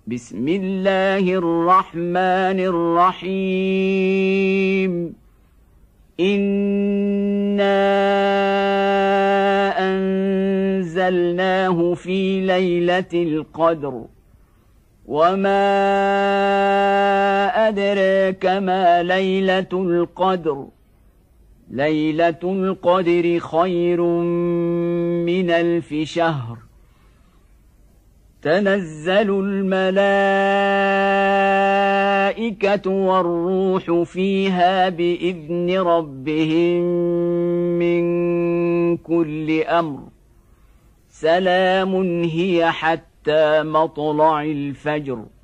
بسم الله الرحمن الرحيم إنا أنزلناه في ليلة القدر وما أدراك ما ليلة القدر ليلة القدر خير من 1000 شهر تنزل الملائكة والروح فيها بإذن ربهم من كل أمر سلام هي حتى مطلع الفجر